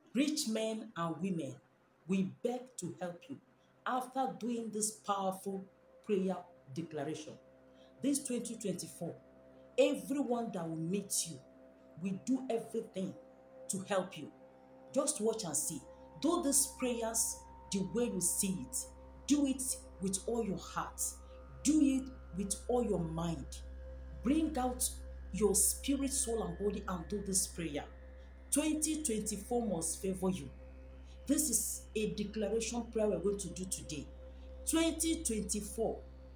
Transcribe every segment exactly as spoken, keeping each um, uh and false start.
Rich men and women, we beg to help you after doing this powerful prayer declaration. This twenty twenty-four, everyone that will meet you, we do everything to help you. Just watch and see. Do these prayers the way you see it. Do it with all your heart. Do it with all your mind. Bring out your spirit, soul, and body and do this prayer. twenty twenty-four must favor you. This is a declaration prayer we're going to do today. twenty twenty-four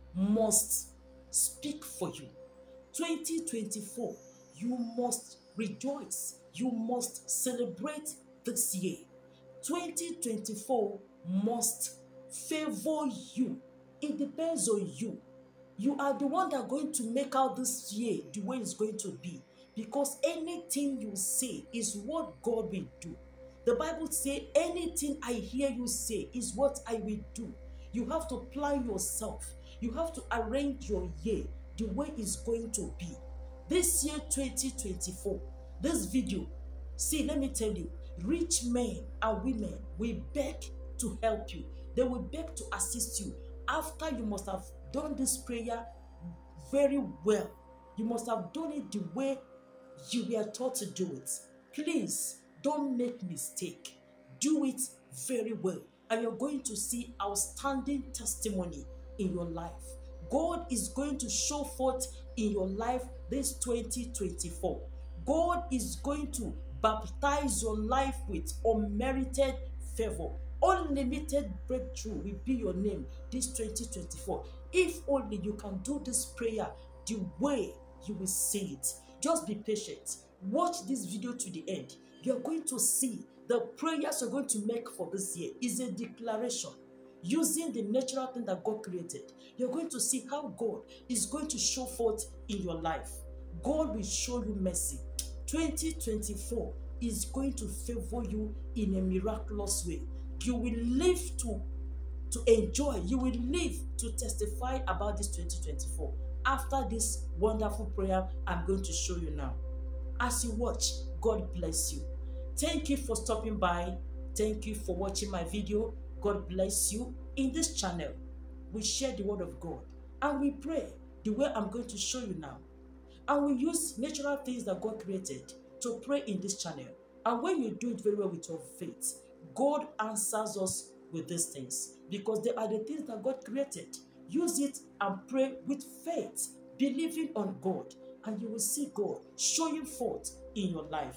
must speak for you. twenty twenty-four, you must rejoice. You must celebrate this year. twenty twenty-four must favor you. It depends on you. You are the one that are going to make out this year the way it's going to be. Because anything you say is what God will do. The Bible says, anything I hear you say is what I will do. You have to plan yourself. You have to arrange your year the way it's going to be. This year, twenty twenty-four, this video, see, let me tell you, rich men and women will beg to help you. They will beg to assist you. After you must have done this prayer very well. You must have done it the way you were taught to do it. Please don't make mistake. Do it very well, and you're going to see outstanding testimony in your life. God is going to show forth in your life this twenty twenty-four. God is going to baptize your life with unmerited favor. Unlimited breakthrough will be your name this twenty twenty-four. If only you can do this prayer the way you will see it. Just be patient. Watch this video to the end. You're going to see the prayers you're going to make for this year is a declaration using the natural thing that God created. You're going to see how God is going to show forth in your life. God will show you mercy. twenty twenty-four is going to favor you in a miraculous way. You will live to, to enjoy. You will live to testify about this twenty twenty-four after this wonderful prayer I'm going to show you now. As you watch, God bless you. Thank you for stopping by. Thank you for watching my video. God bless you. In this channel, we share the word of God and we pray the way I'm going to show you now. And we use natural things that God created to pray in this channel. And when you do it very well with your faith, God answers us with these things because they are the things that God created. Use it and pray with faith, believing on God, and you will see God showing forth in your life.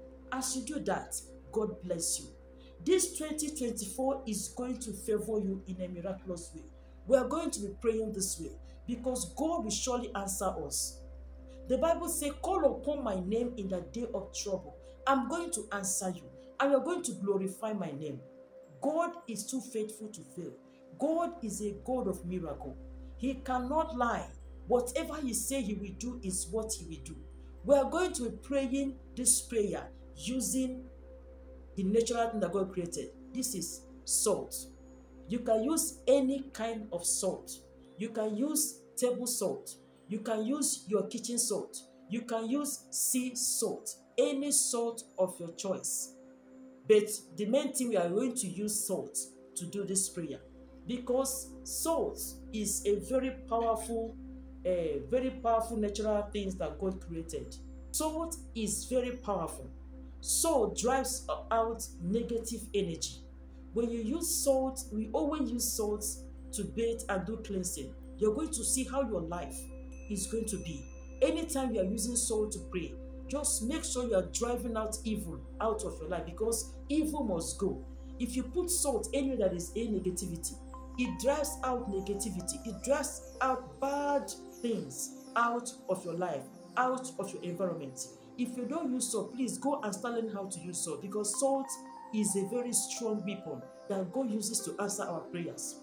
As you do that, God bless you. This twenty twenty-four is going to favor you in a miraculous way. We are going to be praying this way because God will surely answer us. The Bible says, call upon my name in the day of trouble. I'm going to answer you, and you're going to glorify my name. God is too faithful to fail. God is a God of miracle. He cannot lie. Whatever he says he will do is what he will do. We are going to be praying this prayer using the natural thing that God created. This is salt. You can use any kind of salt. You can use table salt. You can use your kitchen salt. You can use sea salt. Any salt of your choice. But the main thing, we are going to use salt to do this prayer because salt is a very powerful, uh, very powerful natural things that God created. Salt is very powerful. Salt drives out negative energy. When you use salt, we always use salt to bathe and do cleansing. You're going to see how your life is going to be. Anytime you are using salt to pray, just make sure you are driving out evil out of your life because evil must go. If you put salt anywhere that is a negativity, it drives out negativity. It drives out bad things out of your life, out of your environment. If you don't use salt, please go and start learning how to use salt because salt is a very strong weapon that God uses to answer our prayers.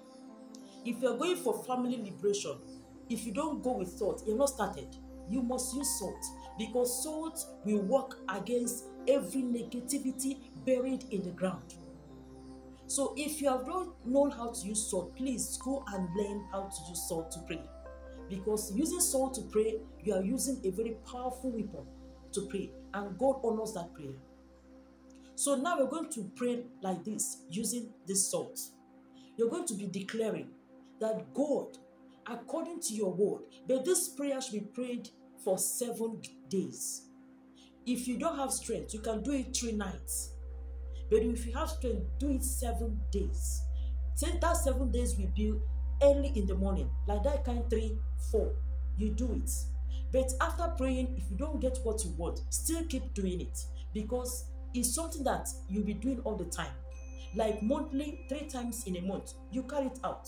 If you're going for family liberation, if you don't go with salt, you're not started. You must use salt because salt will work against every negativity buried in the ground. So if you have not known how to use salt, please go and learn how to use salt to pray. Because using salt to pray, you are using a very powerful weapon to pray, and God honors that prayer. So now we're going to pray like this, using this salt. You're going to be declaring that God, according to your word, but this prayer should be prayed for seven days. If you don't have strength, you can do it three nights. But if you have strength, do it seven days. Say that seven days will be early in the morning, like that kind three, four. You do it. But after praying, if you don't get what you want, still keep doing it, because it's something that you'll be doing all the time. Like monthly, three times in a month, you carry it out.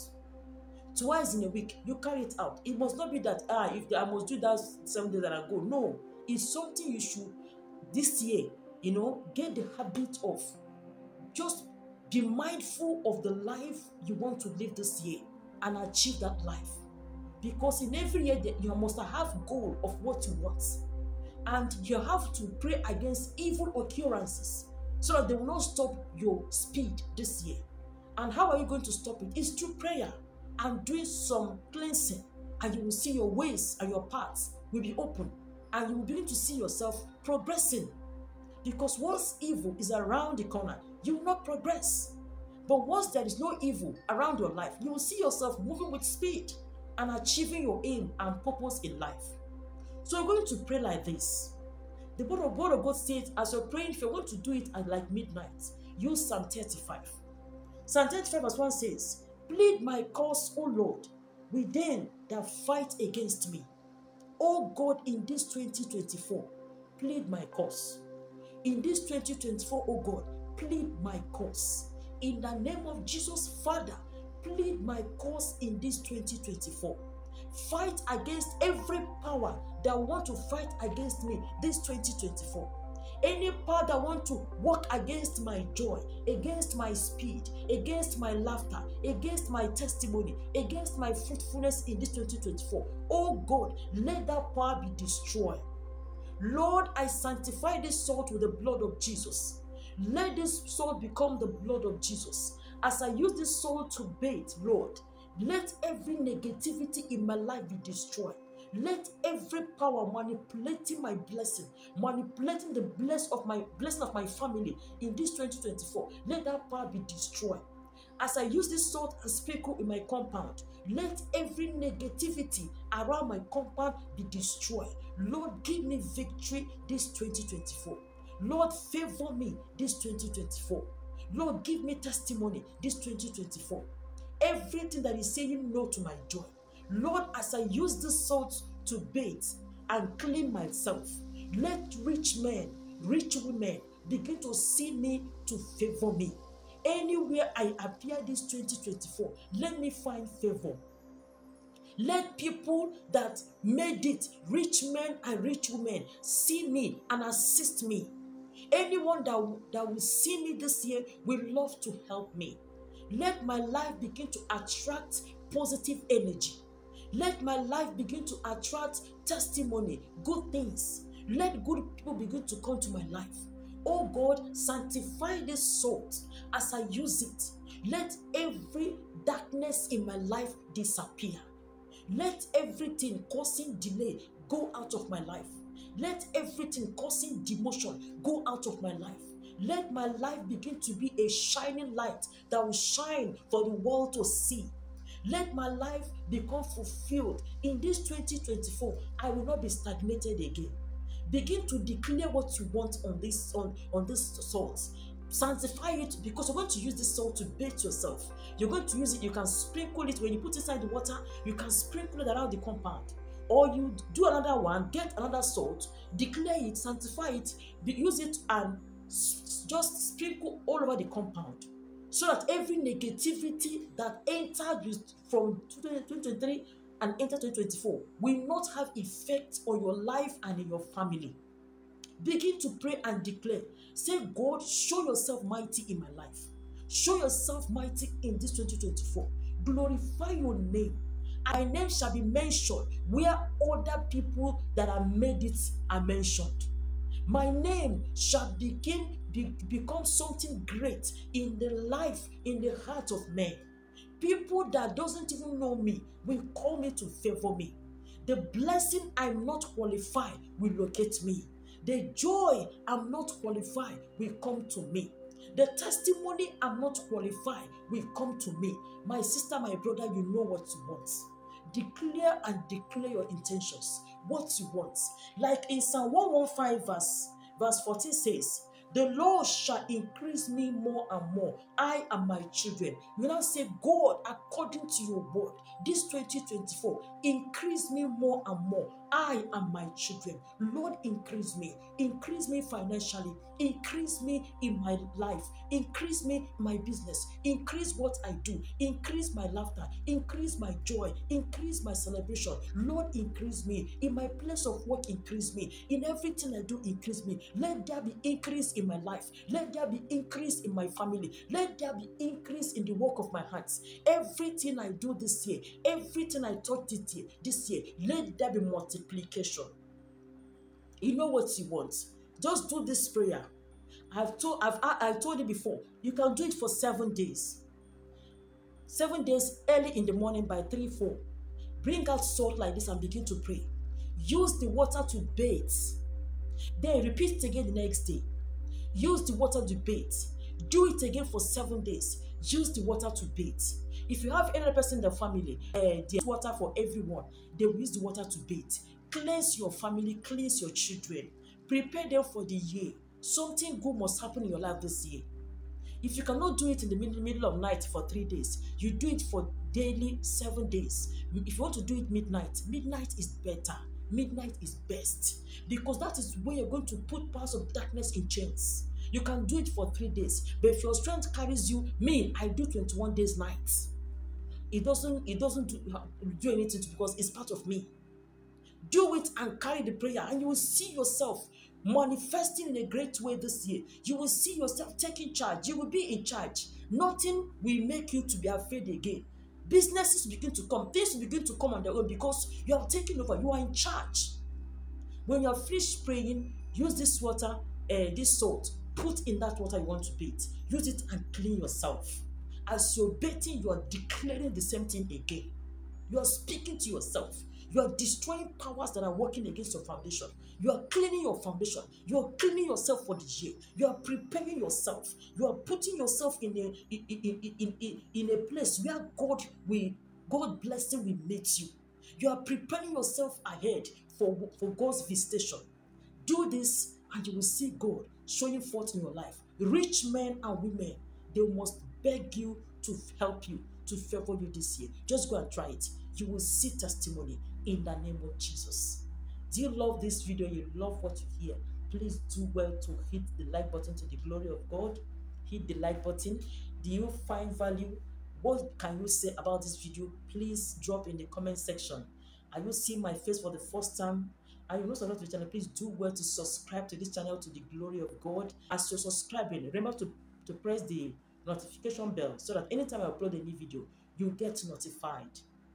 Twice in a week, you carry it out. It must not be that, ah, if I must do that seven days that I go. No, it's something you should, this year, you know, get the habit of. Just be mindful of the life you want to live this year and achieve that life. Because in every year, you must have a goal of what you want. And you have to pray against evil occurrences so that they will not stop your speed this year. And how are you going to stop it? It's through prayer and doing some cleansing. And you will see your ways and your paths will be open. And you will begin to see yourself progressing. Because once evil is around the corner, you will not progress. But once there is no evil around your life, you will see yourself moving with speed and achieving your aim and purpose in life. So you're going to pray like this. The word of God, of God says, as you're praying, if you're going to do it at like midnight, use Psalm thirty-five. Psalm thirty-five verse one says, plead my cause, O Lord, with them that fight against me. O God, in this twenty twenty-four, plead my cause. In this twenty twenty-four, O God, plead my cause. In the name of Jesus, Father, plead my cause in this twenty twenty-four. Fight against every power that want to fight against me this twenty twenty-four. Any power that want to work against my joy, against my speed, against my laughter, against my testimony, against my fruitfulness in this twenty twenty-four. Oh God, let that power be destroyed. Lord, I sanctify this salt with the blood of Jesus. Let this salt become the blood of Jesus. As I use this salt to bathe, Lord, let every negativity in my life be destroyed. Let every power manipulating my blessing, manipulating the bless of my blessing of my family in this twenty twenty-four, let that power be destroyed. As I use this salt and sprinkle in my compound, let every negativity around my compound be destroyed. Lord, give me victory this twenty twenty-four. Lord, favor me this twenty twenty-four. Lord, give me testimony this twenty twenty-four. Everything that is saying no to my joy, Lord, as I use this salt to bathe and clean myself, let rich men, rich women begin to see me, to favor me. Anywhere I appear this twenty twenty-four, let me find favor. Let people that made it, rich men and rich women, see me and assist me. Anyone that, that will see me this year will love to help me. Let my life begin to attract positive energy. Let my life begin to attract testimony, good things. Let good people begin to come to my life. Oh God, sanctify this salt as I use it. Let every darkness in my life disappear. Let everything causing delay go out of my life. Let everything causing demotion go out of my life. Let my life begin to be a shining light that will shine for the world to see. Let my life become fulfilled. In this twenty twenty-four, I will not be stagnated again. Begin to declare what you want on this, on, on this salt. Sanctify it, because you're going to use this salt to bathe yourself. You're going to use it, you can sprinkle it. When you put it inside the water, you can sprinkle it around the compound. Or you do another one, get another salt, declare it, sanctify it, use it and just sprinkle all over the compound, so that every negativity that entered from twenty twenty-three and entered twenty twenty-four will not have effect on your life and in your family. Begin to pray and declare. Say, God, show yourself mighty in my life. Show yourself mighty in this twenty twenty-four. Glorify your name. My name shall be mentioned where other people that have made it are mentioned. My name shall begin be, become something great in the life, in the heart of men. People that doesn't even know me will call me to favor me. The blessing I'm not qualified will locate me. The joy I'm not qualified will come to me. The testimony I'm not qualified will come to me. My sister, my brother, you know what you want. Declare and declare your intentions, what you want. Like in Psalm one fifteen verse, verse fourteen says, the Lord shall increase me more and more, I and my children. You now say, God, according to your word, this twenty twenty-four, increase me more and more, I and my children. Lord, increase me. Increase me financially. Increase me in my life. Increase me in my business. Increase what I do. Increase my laughter. Increase my joy. Increase my celebration. Lord, increase me. In my place of work, increase me. In everything I do, increase me. Let there be increase in my life. Let there be increase in my family. Let there be increase in the work of my hands. Everything I do this year, everything I taught this year, this year, let there be multiplication. You know what you want. Just do this prayer. I've told I've I told you before. You can do it for seven days. Seven days early in the morning by three, four. Bring out salt like this and begin to pray. Use the water to bathe. Then repeat it again the next day. Use the water to bathe. Do it again for seven days. Use the water to bathe. If you have any person in the family, uh, there's water for everyone. They will use the water to bathe. Cleanse your family, cleanse your children. Prepare them for the year. Something good must happen in your life this year. If you cannot do it in the middle, middle of night for three days, you do it for daily seven days. If you want to do it midnight, midnight is better. Midnight is best. Because that is where you're going to put powers of darkness in chains. You can do it for three days. But if your strength carries you, me, I do twenty-one days nights. It doesn't, it doesn't do, do anything because it's part of me. Do it and carry the prayer, and you will see yourself manifesting in a great way this year. You will see yourself taking charge. You will be in charge. Nothing will make you to be afraid again. Businesses begin to come. Things will begin to come on their own because you have taken over. You are in charge. When you are finished praying, use this water, uh, this salt. Put in that water you want to bathe. Use it and clean yourself. As you're bathing, you are declaring the same thing again. You are speaking to yourself. You are destroying powers that are working against your foundation. You are cleaning your foundation. You are cleaning yourself for the year. You are preparing yourself. You are putting yourself in a in, in, in, in, in a place where God will God blessing will meet you. You are preparing yourself ahead for, for God's visitation. Do this and you will see God showing forth in your life. Rich men and women, they must beg you to help you, to favor you this year. Just go and try it. You will see testimony in the name of Jesus. Do you love this video? You love what you hear? Please do well to hit the like button to the glory of God. Hit the like button. Do you find value? What can you say about this video? Please drop in the comment section. Are you seeing my face for the first time? Are you not subscribed to the channel? Please do well to subscribe to this channel to the glory of God. As you're subscribing, remember to, to press the notification bell so that anytime I upload a new video, you get notified.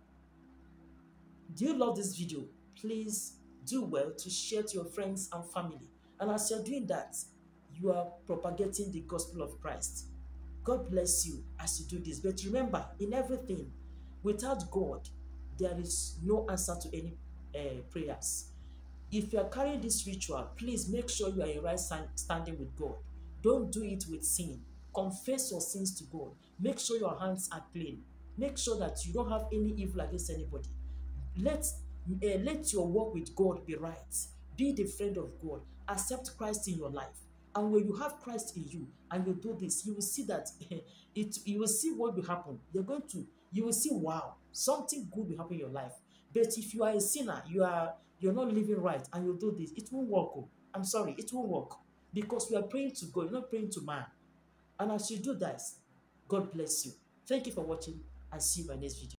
Do you love this video? Please do well to share to your friends and family. And as you're doing that, you are propagating the gospel of Christ. God bless you as you do this. But remember, in everything, without God, there is no answer to any uh, prayers. If you are carrying this ritual, please make sure you are in right standing with God. Don't do it with sin. Confess your sins to God. Make sure your hands are clean. Make sure that you don't have any evil against anybody. Let, uh, let your walk with God be right. Be the friend of God. Accept Christ in your life. And when you have Christ in you and you do this, you will see that it. You will see what will happen. You're going to, you will see, wow, something good will happen in your life. But if you are a sinner, you are you're not living right, and you do this, it won't work. Oh. I'm sorry, it won't work because you are praying to God. You're not praying to man. And as you do that, God bless you. Thank you for watching, and see you in my next video.